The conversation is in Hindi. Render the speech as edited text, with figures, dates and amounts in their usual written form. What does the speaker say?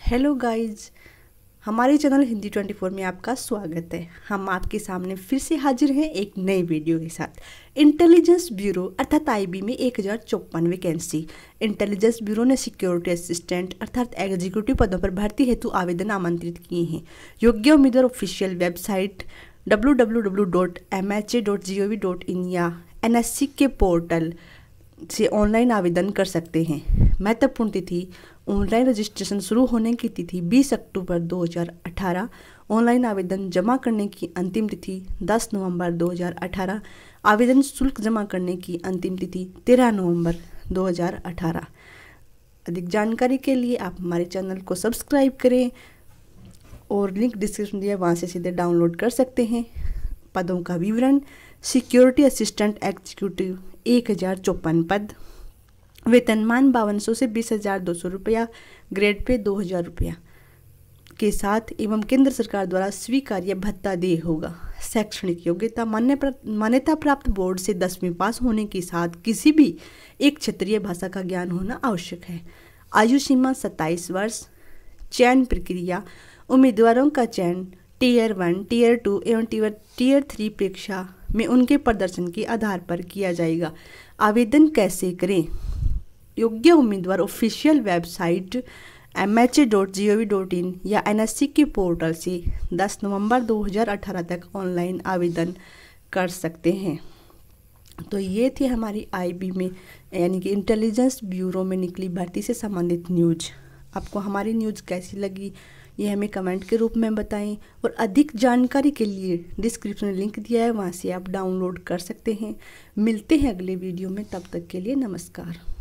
हेलो गाइज, हमारे चैनल हिंदी 24 में आपका स्वागत है। हम आपके सामने फिर से हाजिर हैं एक नई वीडियो के साथ। इंटेलिजेंस ब्यूरो अर्थात आईबी में 1054 वैकेंसी। इंटेलिजेंस ब्यूरो ने सिक्योरिटी असिस्टेंट अर्थात एग्जीक्यूटिव पदों पर भर्ती हेतु आवेदन आमंत्रित किए हैं। योग्य उम्मीदवार ऑफिशियल वेबसाइट www.mha.gov.in या एनएससी के पोर्टल से ऑनलाइन आवेदन कर सकते हैं। महत्वपूर्ण तिथि: ऑनलाइन रजिस्ट्रेशन शुरू होने की तिथि 20 अक्टूबर 2018। ऑनलाइन आवेदन जमा करने की अंतिम तिथि 10 नवंबर 2018। आवेदन शुल्क जमा करने की अंतिम तिथि 13 नवंबर 2018। अधिक जानकारी के लिए आप हमारे चैनल को सब्सक्राइब करें और लिंक डिस्क्रिप्शन दिया, वहाँ से सीधे डाउनलोड कर सकते हैं। पदों का विवरण: सिक्योरिटी असिस्टेंट एग्जीक्यूटिव 1054 पद, वेतनमान 5200 से 20,200 रुपया, ग्रेड पे 2000 रुपया के साथ एवं केंद्र सरकार द्वारा स्वीकार्य भत्ता देय होगा। शैक्षणिक योग्यता: मान्यता प्राप्त बोर्ड से 10वीं पास होने के साथ किसी भी एक क्षेत्रीय भाषा का ज्ञान होना आवश्यक है। आयु सीमा 27 वर्ष। चयन प्रक्रिया: उम्मीदवारों का चयन टीयर 1, टीयर 2 एवं टीयर 3 परीक्षा में उनके प्रदर्शन के आधार पर किया जाएगा। आवेदन कैसे करें? योग्य उम्मीदवार ऑफिशियल वेबसाइट mha.gov.in या एनएससी के पोर्टल से 10 नवंबर 2018 तक ऑनलाइन आवेदन कर सकते हैं। तो ये थी हमारी आईबी में यानी कि इंटेलिजेंस ब्यूरो में निकली भर्ती से संबंधित न्यूज। आपको हमारी न्यूज़ कैसी लगी ये हमें कमेंट के रूप में बताएं और अधिक जानकारी के लिए डिस्क्रिप्शन में लिंक दिया है, वहाँ से आप डाउनलोड कर सकते हैं। मिलते हैं अगले वीडियो में, तब तक के लिए नमस्कार।